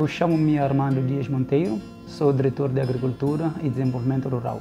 Eu chamo-me Armando Dias Monteiro, sou diretor de Agricultura e Desenvolvimento Rural.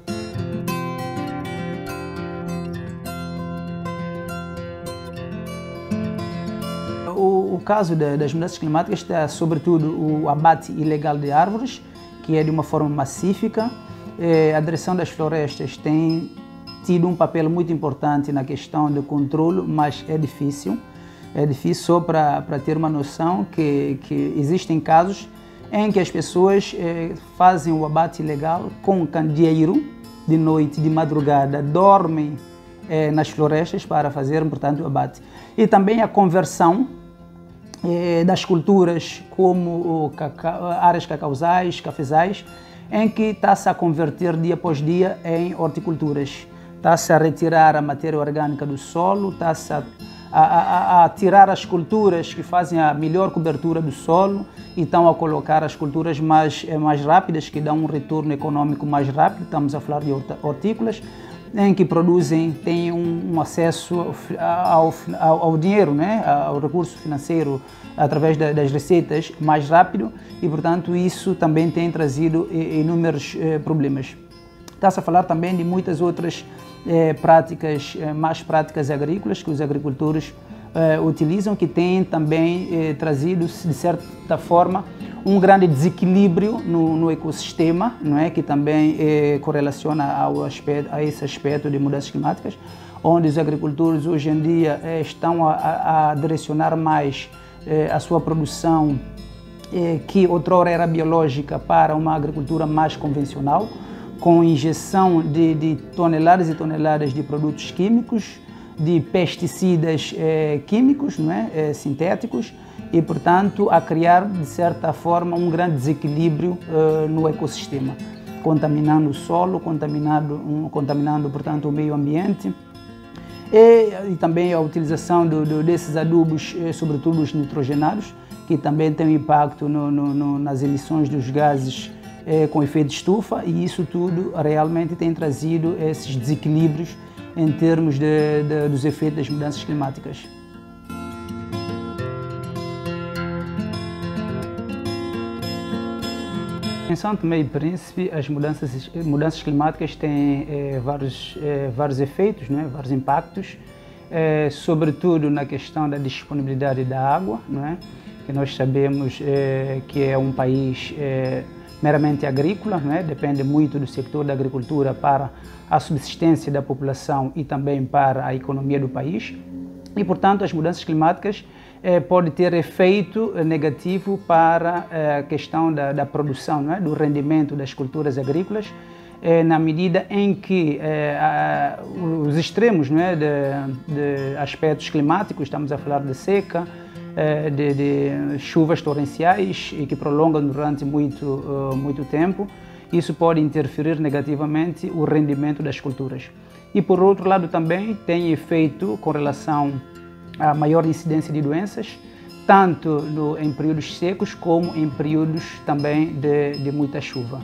O caso das mudanças climáticas está sobretudo o abate ilegal de árvores, que é de uma forma massífica. A direção das florestas tem tido um papel muito importante na questão do controle, mas é difícil. É difícil só para ter uma noção que existem casos em que as pessoas fazem o abate ilegal com candeeiro de noite, de madrugada, dormem nas florestas para fazer, portanto, o abate. E também a conversão das culturas como áreas cacauzais, cafezais, em que está-se a converter dia após dia em horticulturas. Está-se a retirar a matéria orgânica do solo, está-se a tirar as culturas que fazem a melhor cobertura do solo e estão a colocar as culturas mais rápidas, que dão um retorno econômico mais rápido. Estamos a falar de hortícolas, em que produzem, têm um acesso ao dinheiro, né? Ao recurso financeiro através das receitas mais rápido e, portanto, isso também tem trazido inúmeros problemas. Está-se a falar também de muitas outras más práticas agrícolas que os agricultores utilizam, que têm também trazido, de certa forma, um grande desequilíbrio no ecossistema, não é? Que também correlaciona a esse aspecto de mudanças climáticas, onde os agricultores hoje em dia estão a direcionar mais a sua produção, que outrora era biológica, para uma agricultura mais convencional, com injeção de toneladas e toneladas de produtos químicos, de pesticidas químicos, não é? Sintéticos, e, portanto, a criar, de certa forma, um grande desequilíbrio no ecossistema, contaminando o solo, contaminando, portanto, o meio ambiente, e também a utilização desses adubos, sobretudo os nitrogenados, que também tem um impacto nas emissões dos gases com efeito de estufa, e isso tudo realmente tem trazido esses desequilíbrios em termos dos efeitos das mudanças climáticas. Em São Tomé e Príncipe, as mudanças climáticas têm vários efeitos, né? Vários impactos, sobretudo na questão da disponibilidade da água, né? Que nós sabemos que é um país meramente agrícola, né? Depende muito do setor da agricultura para a subsistência da população e também para a economia do país. E, portanto, as mudanças climáticas podem ter efeito negativo para a questão da produção, não é? Do rendimento das culturas agrícolas, na medida em que os extremos, não é? de aspectos climáticos, estamos a falar de seca, de chuvas torrenciais e que prolongam durante muito tempo, isso pode interferir negativamente o rendimento das culturas. E, por outro lado, também tem efeito com relação à maior incidência de doenças, tanto em períodos secos como em períodos também de muita chuva.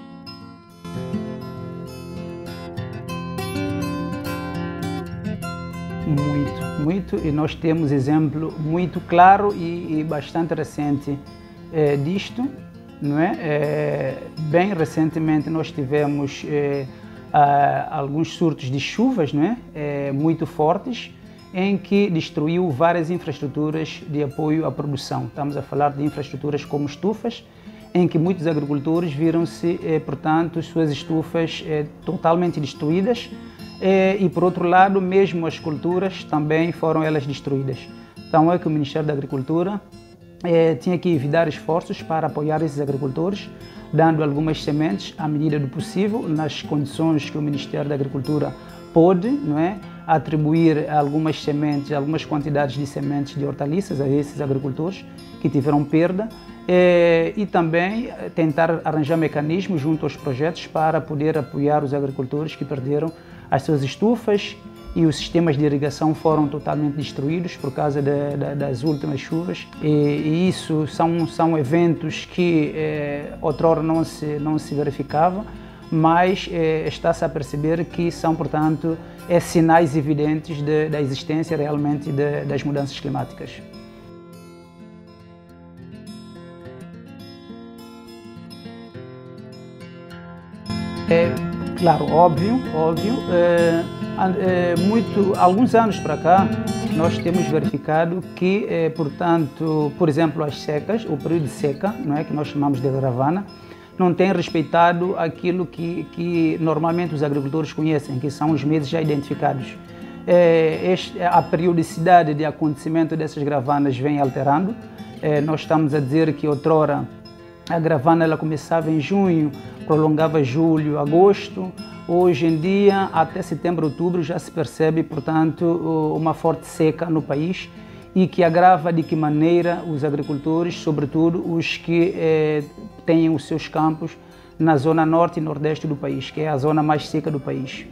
Muito, e nós temos exemplo muito claro e bastante recente disto, não é? Bem recentemente nós tivemos alguns surtos de chuvas, não é? Muito fortes, em que destruiu várias infraestruturas de apoio à produção. Estamos a falar de infraestruturas como estufas, em que muitos agricultores viram-se, portanto, suas estufas totalmente destruídas, e, por outro lado, mesmo as culturas também foram elas destruídas. Então é que o Ministério da Agricultura tinha que evitar esforços para apoiar esses agricultores, dando algumas sementes à medida do possível, nas condições que o Ministério da Agricultura pode, não é? Atribuir algumas sementes, algumas quantidades de sementes de hortaliças a esses agricultores que tiveram perda, e também tentar arranjar mecanismos junto aos projetos para poder apoiar os agricultores que perderam as suas estufas, e os sistemas de irrigação foram totalmente destruídos por causa das últimas chuvas. E isso são eventos que outrora não se verificava, mas está-se a perceber que são, portanto, sinais evidentes da existência realmente das mudanças climáticas. Claro, óbvio. Alguns anos para cá, nós temos verificado que, portanto, por exemplo, as secas, o período de seca, não é, que nós chamamos de gravana, não tem respeitado aquilo que normalmente os agricultores conhecem, que são os meses já identificados. A periodicidade de acontecimento dessas gravanas vem alterando. Nós estamos a dizer que outrora a gravana ela começava em junho, prolongava julho, agosto. Hoje em dia, até setembro, outubro, já se percebe, portanto, uma forte seca no país e que agrava de que maneira os agricultores, sobretudo os que têm os seus campos na zona norte e nordeste do país, que é a zona mais seca do país.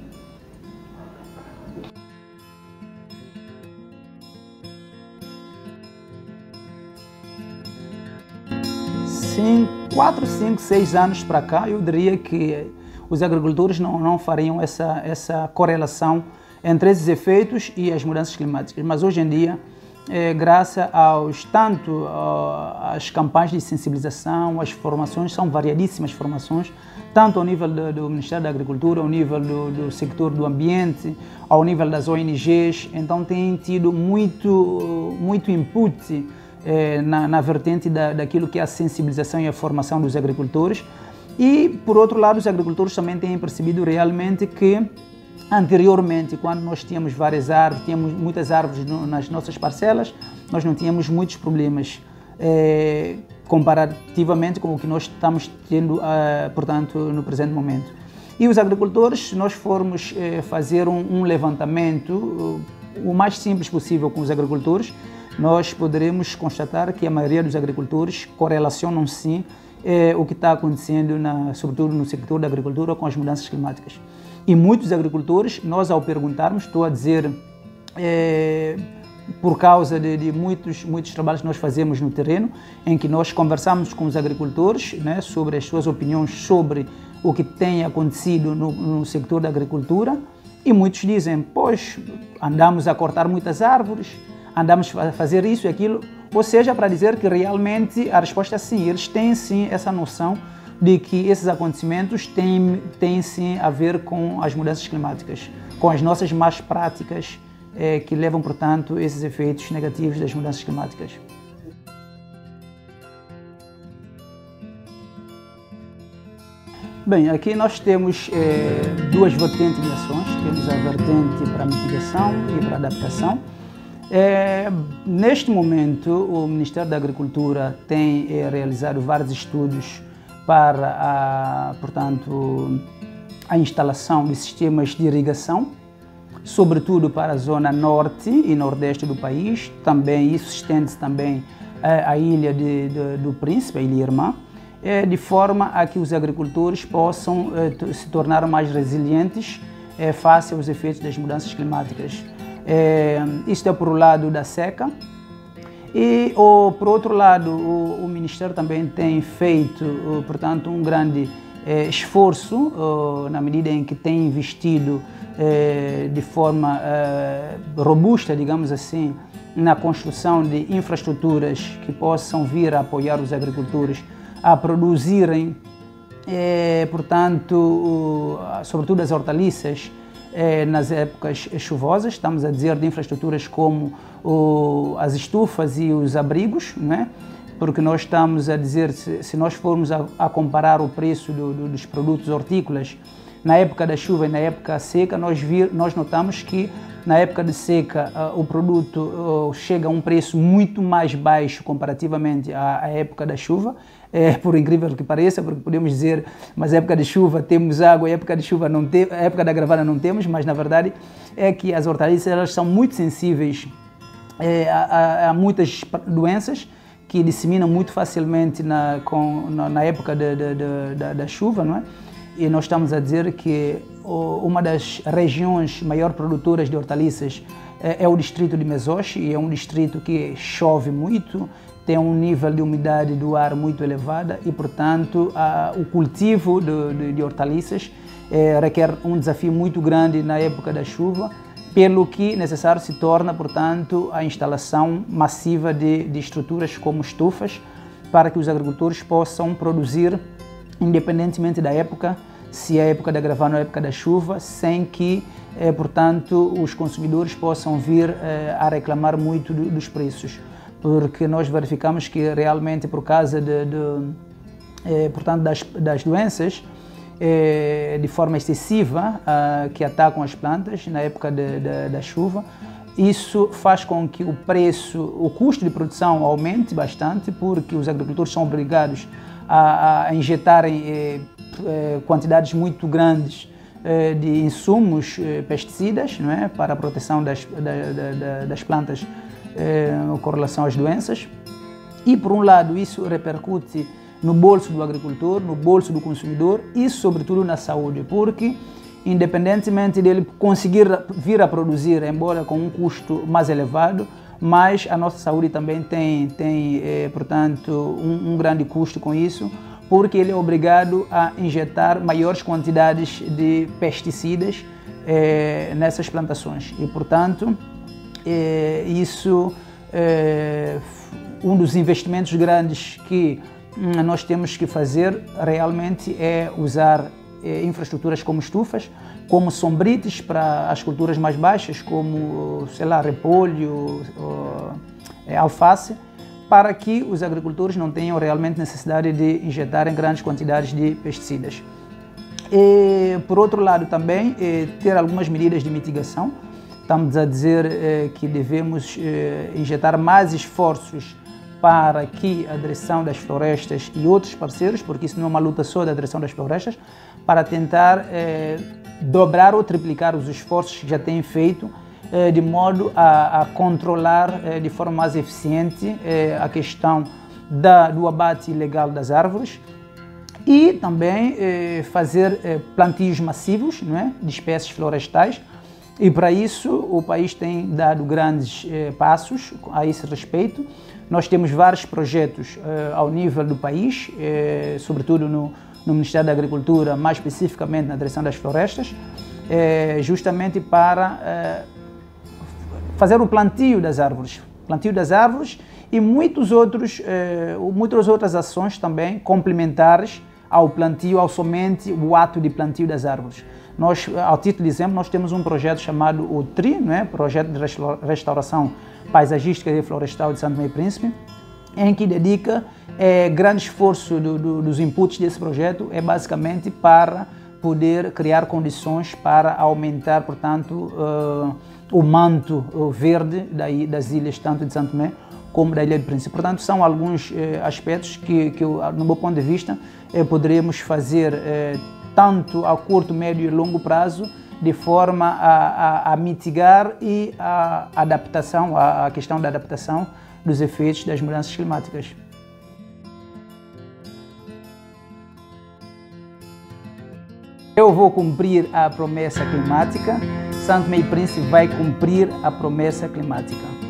Sim, 4, 5, 6 anos para cá, eu diria que os agricultores não fariam essa correlação entre esses efeitos e as mudanças climáticas. Mas hoje em dia, graças tanto às campanhas de sensibilização, as formações, são variadíssimas formações, tanto ao nível do Ministério da Agricultura, ao nível do setor do ambiente, ao nível das ONGs, então tem tido muito input na vertente daquilo que é a sensibilização e a formação dos agricultores. E, por outro lado, os agricultores também têm percebido realmente que, anteriormente, quando nós tínhamos várias árvores, tínhamos muitas árvores nas nossas parcelas, nós não tínhamos muitos problemas comparativamente com o que nós estamos tendo, portanto, no presente momento. E os agricultores, se nós formos fazer um levantamento o mais simples possível com os agricultores, nós poderemos constatar que a maioria dos agricultores correlacionam sim o que está acontecendo, sobretudo no setor da agricultura, com as mudanças climáticas. E muitos agricultores, nós ao perguntarmos, estou a dizer, por causa de muitos trabalhos que nós fazemos no terreno, em que nós conversamos com os agricultores, né, sobre as suas opiniões sobre o que tem acontecido no setor da agricultura, e muitos dizem, pois, andamos a cortar muitas árvores, andamos a fazer isso e aquilo, ou seja, para dizer que realmente a resposta é sim, eles têm sim essa noção de que esses acontecimentos têm sim a ver com as mudanças climáticas, com as nossas más práticas que levam, portanto, esses efeitos negativos das mudanças climáticas. Bem, aqui nós temos duas vertentes de ações, temos a vertente para mitigação e para adaptação. Neste momento, o Ministério da Agricultura tem realizado vários estudos para, portanto, a instalação de sistemas de irrigação, sobretudo para a zona norte e nordeste do país. Também isso estende-se também à ilha do Príncipe, a Ilha Irmã, de forma a que os agricultores possam se tornar mais resilientes face aos efeitos das mudanças climáticas. Isto é por um lado da seca e por outro lado o Ministério também tem feito, portanto, um grande esforço na medida em que tem investido de forma robusta, digamos assim, na construção de infraestruturas que possam vir a apoiar os agricultores a produzirem, portanto, sobretudo as hortaliças, nas épocas chuvosas. Estamos a dizer de infraestruturas como as estufas e os abrigos, né? Porque nós estamos a dizer, se nós formos a comparar o preço dos produtos hortícolas na época da chuva e na época seca, nós notamos que na época de seca o produto chega a um preço muito mais baixo comparativamente à época da chuva, por incrível que pareça, porque podemos dizer, mas época de chuva temos água, época de chuva não temos, época da gravana não temos, mas na verdade é que as hortaliças elas são muito sensíveis a muitas doenças que disseminam muito facilmente na época da chuva, não é? E nós estamos a dizer que uma das regiões maior produtoras de hortaliças é o distrito de Mesoche, e é um distrito que chove muito, tem um nível de umidade do ar muito elevado e, portanto, o cultivo de hortaliças requer um desafio muito grande na época da chuva, pelo que necessário se torna, portanto, a instalação massiva de estruturas como estufas para que os agricultores possam produzir, independentemente da época, se a época da gravana ou a época da chuva, sem que, portanto, os consumidores possam vir a reclamar muito dos preços, porque nós verificamos que realmente por causa portanto, das doenças de forma excessiva que atacam as plantas na época da chuva, isso faz com que o custo de produção aumente bastante, porque os agricultores são obrigados a injetarem quantidades muito grandes de insumos pesticidas, não é? Para a proteção das plantas com relação às doenças. E, por um lado, isso repercute no bolso do agricultor, no bolso do consumidor e, sobretudo, na saúde, porque, independentemente dele conseguir vir a produzir, embora com um custo mais elevado, mas a nossa saúde também tem portanto, um grande custo com isso, porque ele é obrigado a injetar maiores quantidades de pesticidas nessas plantações. E, portanto, isso é um dos investimentos grandes que nós temos que fazer realmente é usar infraestruturas como estufas, como sombrites para as culturas mais baixas, como, sei lá, repolho, alface, para que os agricultores não tenham realmente necessidade de injetar em grandes quantidades de pesticidas. E, por outro lado, também ter algumas medidas de mitigação. Estamos a dizer que devemos injetar mais esforços para que a direção das florestas e outros parceiros, porque isso não é uma luta só da direção das florestas, para tentar dobrar ou triplicar os esforços que já têm feito, de modo a controlar de forma mais eficiente a questão do abate ilegal das árvores e também fazer plantios massivos, não é, de espécies florestais. E para isso o país tem dado grandes passos a esse respeito. Nós temos vários projetos ao nível do país, sobretudo no Ministério da Agricultura, mais especificamente na direção das florestas, justamente para fazer o plantio das árvores e muitas outras ações também complementares ao plantio, ao somente o ato de plantio das árvores. Nós, ao título de exemplo, nós temos um projeto chamado o TRI, não é? Projeto de Restauração Paisagística e Florestal de Santo Tomé e Príncipe, em que dedica grande esforço dos inputs desse projeto basicamente para poder criar condições para aumentar, portanto, o manto verde das ilhas tanto de Santo Tomé como da Ilha do Príncipe. Portanto, são alguns aspectos que no meu ponto de vista, poderemos fazer tanto a curto, médio e longo prazo, de forma a mitigar e a questão da adaptação dos efeitos das mudanças climáticas. Eu vou cumprir a promessa climática, Santo Tomé e Príncipe vai cumprir a promessa climática.